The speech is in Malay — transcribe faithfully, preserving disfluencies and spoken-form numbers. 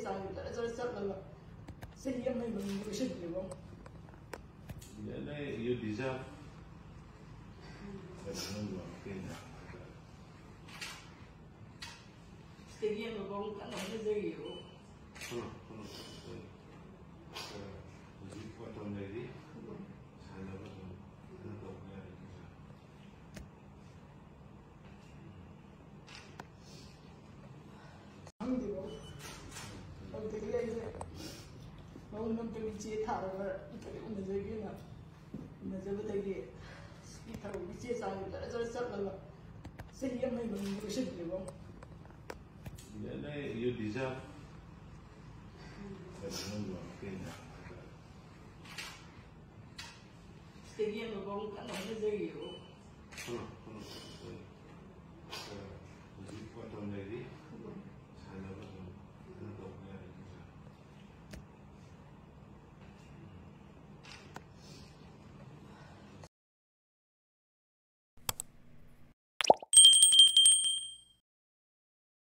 sang jara jara chatlaga sahi amai mani loisinlebo yeah you deserve stadium bong kan ada jadi yo kono kono jadi foto lagi saya baru tahu ya amdi bo amdi lagi mau nam pe bici thara kali unna jadi na unna jadi lagi kita bici sang jara jara chatlaga sahi amai mani loisinlebo yeah you deserve stadium bong kan ada jadi yo kono